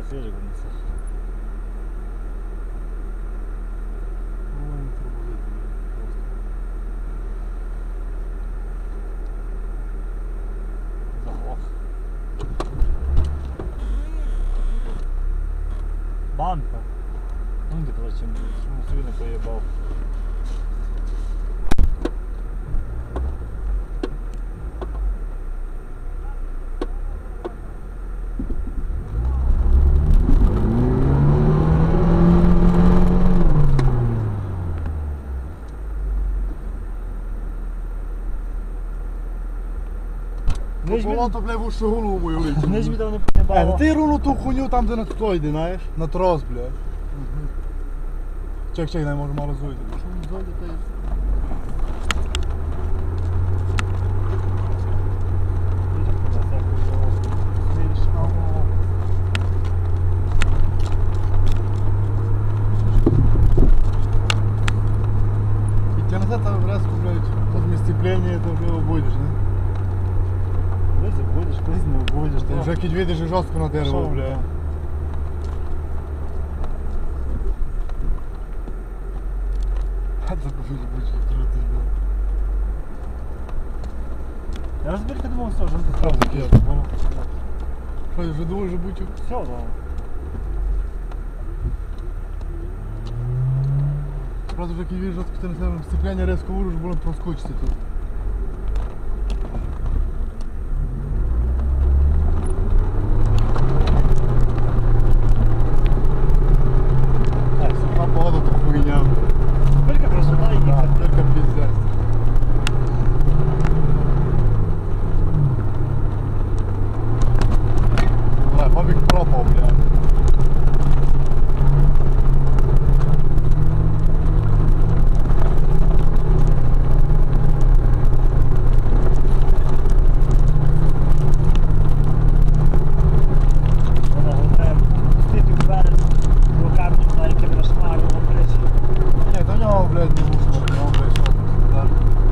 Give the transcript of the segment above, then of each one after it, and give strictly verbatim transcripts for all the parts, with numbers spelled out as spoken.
Де свіжик внесе? Ну, не турбовити просто. Заглох. Бампер. Ну де коротше, чому собі не поїбав. Було то, бля, вуще голову мою летить. Не ж мені там не Е, поїбало. ти руну ту хуйню там, де на хто йде, знаєш? На трос, бля. Чек, чек, не можу мало зойти. Що не зойде, то є? Идти назад, там раз, блядь, возле сцепления, это уже обойдешь, да? Колись обходиш, колись не обходиш. Ти вже кіть видиш і жорстко на дерево, бля. А це дуже бучки крутий, бля. Я ж тільки думав, все, вже не Сразу справді. кіт, понял? Що, я вже думав, що бучок? Все, да. Сразу вже кіть видиш жорстко, ти на себе сцепляння резко вуриш, було проскочити тут. Погода так хуйня. Тільки красота і Да, їхати. тільки пиздец. Бля, бабик пропав, бля. Вона головне пустити вперед руками, на яким розмахом обличчя. Ні, до нього, блядь, не був, до нього, блядь, що так.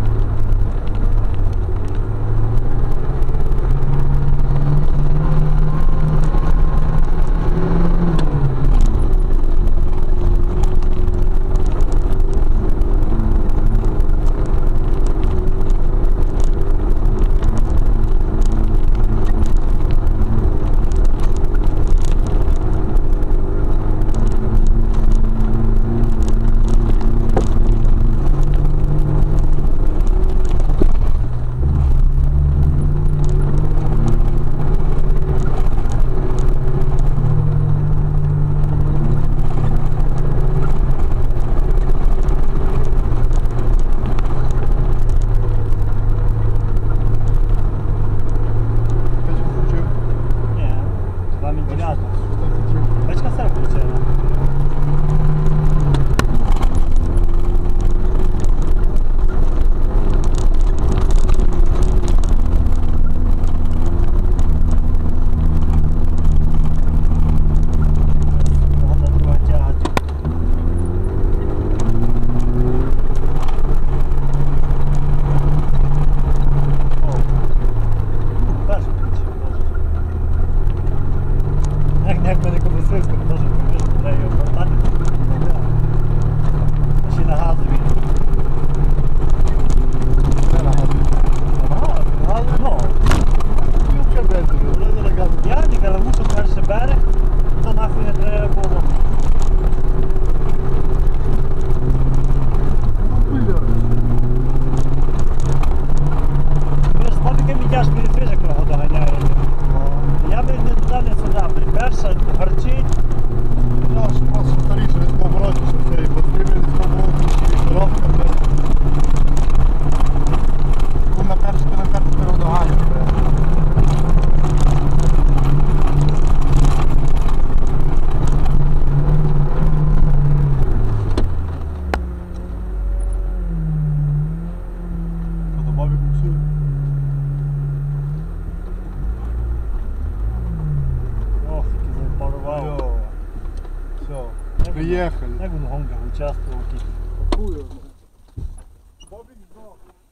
Ні, туди вентилятор. Бачка все включена. Вона друга тягати. О, перший включив, може. Як, як мене Кобасивська, теж повіж, треба його повертати. Ще на газові. Це на газу. Ага, газу, ну. Ключа, блядь, вже не на газу. Я не кажу, що перший берег, то нахуй не треба було. Ви ж з бабиками тяжко не свіжик його доганяє. Я би не туди, не сюди, блядь. Перша гарчить. Ну, що просто старіше, десь по обороті, що це і потрібно десь по обороті, і коробка, блядь. Ну, на першу, ти на першу передоганю, блядь. Що, до бабі буксує? Ох, який запарував. Йо. Все, приїхали. Як він в гонках участвував, тільки. Хуй. Бабик здох.